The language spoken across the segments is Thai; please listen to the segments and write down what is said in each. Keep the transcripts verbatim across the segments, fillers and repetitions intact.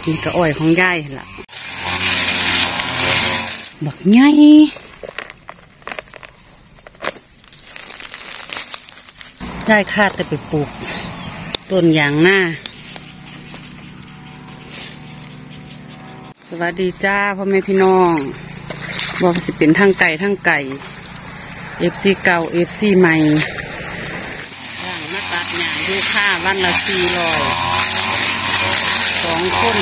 นี่ก็อ้อยของยายล่ะบักใหญ่ยายคาดแต่ไปปลูกต้นยางหน้าสวัสดีจ้าพ่อแม่พี่น้องบอกสิเป็นทั้งไก่ทั้งไก่เอฟซีเก่าเอฟซีใหม่ย่างมาตัดหยางดูค่าวันละสี่ร้อยสองคน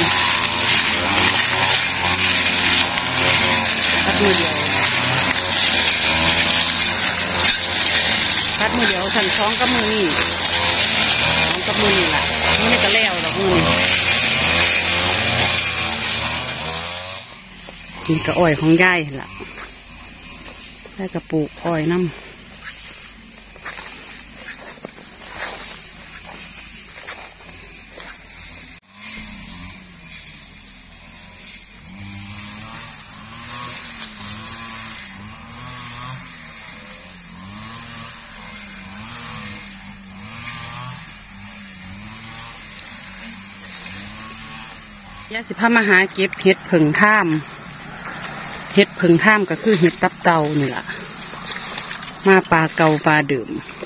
ตัดมือเดียวตัดมือเดียวสั่งท้องกับมือนี่ท้องกับมือนี่แหละมือนี่ก็แล้วหรอกมือนี่ก็อ้อยของยายล่ะได้กระปุกอ้อยน้ำยาสิพามาหาเก็บเห็ดผึ่งท่ามเห็ดผึ่งท่ามก็คือเห็ดตับเต่านี่แหละมาปลาเกาปลาดื่ม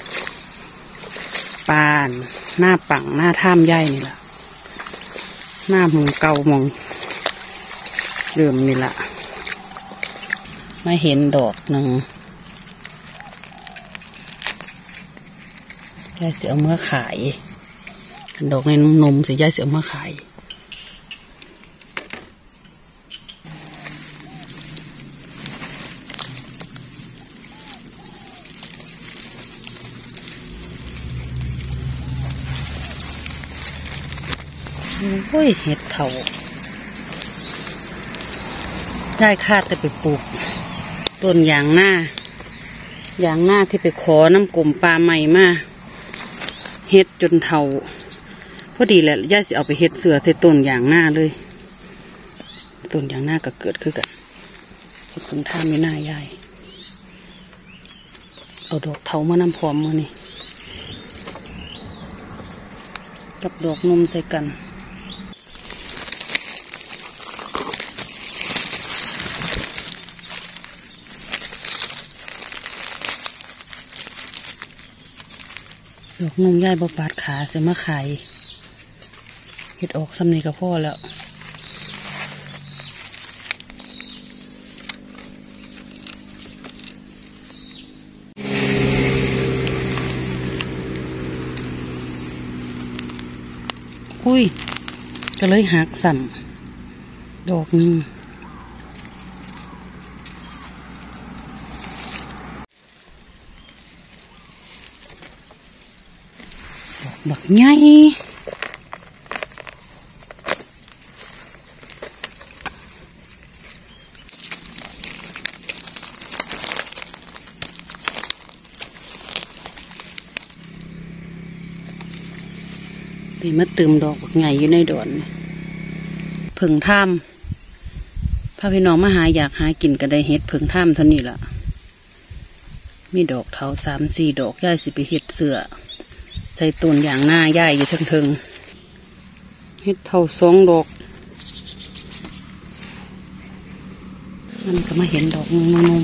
ปลาหน้าปังหน้าท่ามใหญ่นี่แหละหน้าหมองเกามองดื่มนี่แหละไม่เห็นดอกหนึ่งยายเสียเมื่อขายดอกในนมเสียยายเสียเมื่อขายโอ้ยเห็ดเถาได้คาดแต่ไปปลูกต้นยางหน้ายางหน้าที่ไปขอน้ำกลมปลาใหม่มาเห็ดจนเถาพอดีแหละย่าสิเอาไปเห็ดเสือใส่ต้นยางหน้าเลยต้นยางหน้าก็เกิดขึ้นกันเห็ดตรงท่าไม่น่ายายเอาดอกเถามานำพร้อมมือนี่กับดอกนมใส่กันดอกนมย่ายบปาดขาเสียมาขายเห็ดออกสำนีกับพ่อแล้วอุ้ยก็เลยหักสั่มดอกนึงบักใหญ่ไปมาเติมดอกบักใหญ่อยู่ในดอนผึ่งท่ามพาพี่น้องมาหาอยากหากินก็ได้เฮ็ดผึ่งท่ามเท่านี้ล่ะมีดอกเถาสามสี่ดอกย่ายสิไปเฮ็ดเสือใส่ต้นอย่างหน้าย่ายอยู่ทึงๆเฮ็ดเท่าสองดอกมันก็มาเห็นดอกนม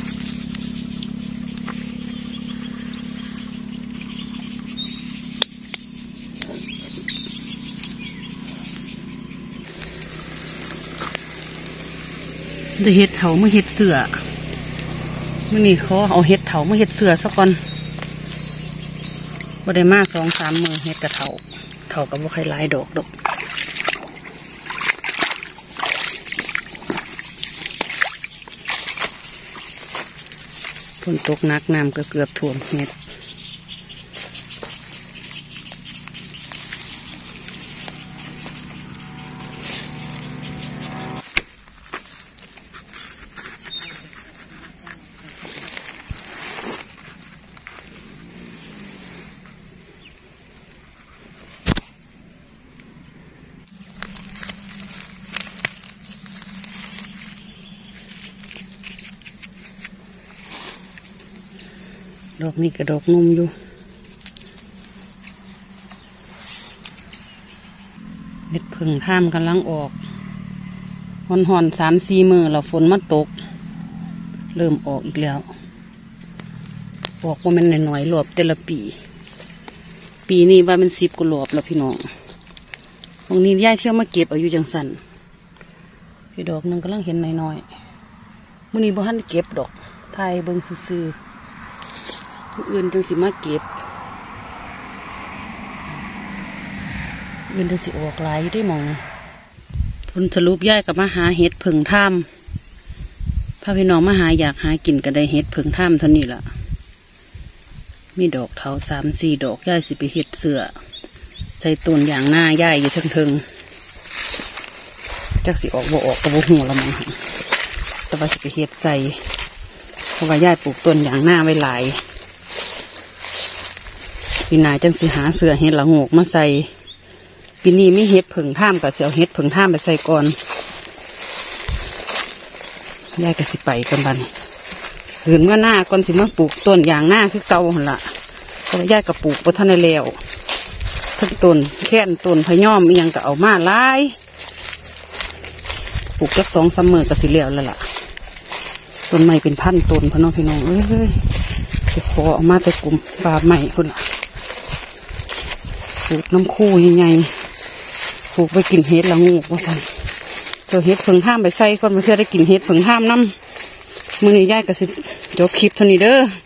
ได้เฮ็ดเถามาเฮ็ดเสือมื่อนี้เขาเอาเฮ็ดเถามาเฮ็ดเสือสักก่อนบ่ได้มาสองสามมือเฮ็ดกระเถาเถากับบ่ใครหลายดอกดอกฝนตกหนักน้ำก็เกือบท่วมเฮ็ดดอกนี้กระดอกนุ่มอยู่เห็ดผึ่งท่ามกำลังออกหอนหอนสามสี่มือเราฝนมาตกเริ่มออกอีกแล้วออกว่ามันหน่อยๆหลบแต่ละปี ปีนี้ว่ามันสิบกว่าหลบแล้วพี่น้องตรงนี้ย่ายเที่ยวมาเก็บเอาอยู่จังสันพี่ดอกนึงกำลังเห็นน้อยๆมื้อนี้บ่ทันเก็บดอกไทยเบิ่งซื่อๆผู้อื่นจังสิมาเก็บอื่นจังสิออกหลายอยู่ได้มองผลสรุปย่ายกับมาหาเห็ดผึ่งถ้ำพาพี่น้องมาหาอยากหากินก็ได้เห็ดผึ่งถ้ำเท่านี้ล่ะมีดอกเถาสามสี่ดอกย่ายสิไปเห็ดเสือใส่ต้นอย่างหน้าย่ายอยู่เทิงๆจักสิออกบ่ออกกระบุหัวละมั้งแต่ว่าสิไปเห็ดใส่เพราะว่าย่ายปลูกต้นอย่างหน้าไว้หลายปีหน้าจังสิหาเสือเห็ดละโงกมาใส่ปีนี้มีเห็ดผึ่งท่ามกับเสียวเห็ดผึ่งท่ามไปใส่ก่อนย่ายก็สิไปกันบันคืนเมื่อหน้าก่อนสิมาปลูกต้นอย่างหน้าคือเก่าหันละเพราะย่ายก็ปลูกบนท่านในแล้วทั้งต้นแค่นต้นพะย่อมมียังก็เอามาหลายปลูกจักสองซัมเมอร์ก็สิแล้วแล้วล่ะต้นไม้เป็นพันต้นพะน้องพี่น้องเอ้ยจะขอออกมาแต่กลุ่มปลาใหม่คนละปลูกน้ำคู่ยังไงปลูกไปกินเห็ดละงูว่าสั่นเจอเห็ดผึ่งห้ามไปใส่ก่อนมาเพื่อได้กินเห็ดผึ่งห้ามน้ำมือนี้ย่ายก็สิจบคลิปเท่านี้เด้อ